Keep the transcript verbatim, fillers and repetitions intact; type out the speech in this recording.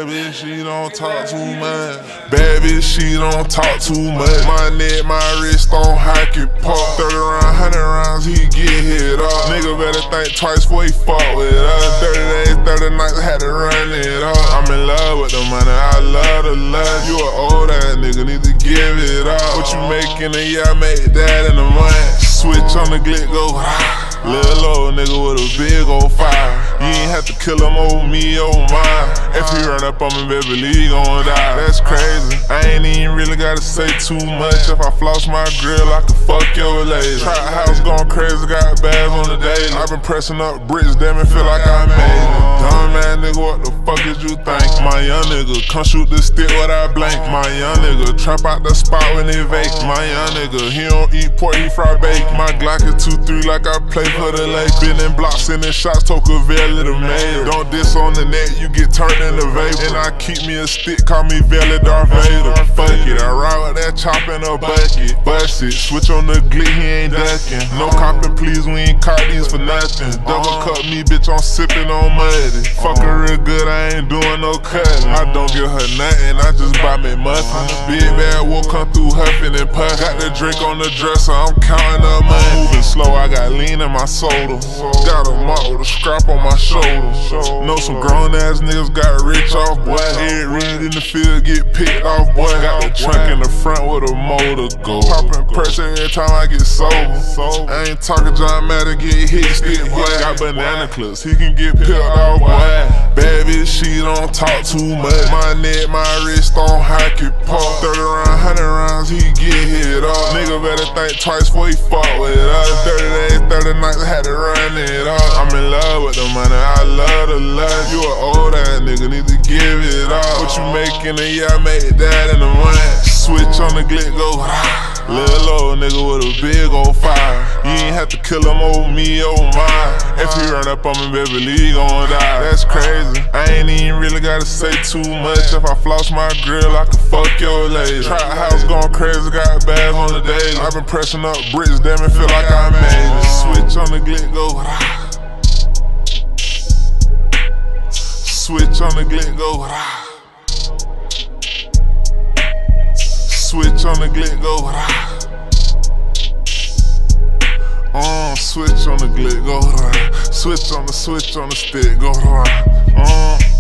Bad bitch, she don't talk too much. Bad bitch, she don't talk too much. My neck, my wrist on hockey puck. thirty round, hundred rounds, he get hit up. Nigga better think twice before he fuck with us. thirty days, thirty nights, had to run it up. I'm in love with the money, I love the lust. You an old ass nigga, need to give it up. What you make in a year, I make that in a month. Switch on the glick, go little old nigga with a big old fire. You ain't have to kill him over me, over mine. If he run up on me, baby, he gon' die. That's crazy. I ain't even really gotta say too much. If I floss my grill, I can fuck your lady. Trap house going crazy, got bags on the daily. I been pressing up bricks, damn it, feel like I made it. Dumb ass nigga, what the fuck did you think? My young nigga, come shoot the stick without blank. My young nigga, trap out the spot when they vape. My young nigga, he don't eat pork, he fry bake. My Glock is two three like I play for the lake. Been in blocks, sending shots, Tocqueville in the mail. Don't diss on the net, you get turned into vapor. And I keep me a stick, call me Valley Darth Vader. Fuck it, I ride with that chop in a bucket. Bust it, switch on the glick, he ain't ducking. No copping, please, we ain't caught these for nothing. Double cup me, bitch, I'm sipping on muddy. Fuck her real good, I ain't doing no cutting. I don't give her nothing, I just buy me muffins. Big bad wolf come through huffing and puffing. Got the drink on the dresser, I'm counting up money. Moving slow, I got lean in my soda. Got a mop with a scrap on my shoulder. Know some grown ass niggas got rich off, boy. Ed Reed in the field get picked off, boy. Got the trunk in the front with a motor go. Poppin' pressure every time I get sober. I ain't talking John Madden, get hit stick, boy. Got banana clips, he can get peeled off, boy. Bad bitch, she don't talk too much. My neck, my wrist on hockey puck. thirty round, hundred rounds, he get hit up. Nigga better think twice before he fuck with us. thirty days, thirty nights, had to run it up. I'm in love with the money, I love the lust. You an old ass nigga, need to give it up. What you make in a year, I make that in a month. Switch on the glick, go little old nigga with a big old fire. You ain't have to kill him over me, over mine. If he run up on me, baby, he gon' die. That's crazy. I ain't even really gotta say too much. If I floss my grill, I can fuck your lady. Trap house going crazy, got bags on the daily. I been pressing up bricks, damn it, feel like I made it. Switch on the glick, go switch on the glick, go switch on the glick, go uh, switch on the glick, go switch on the switch on the stick, go uh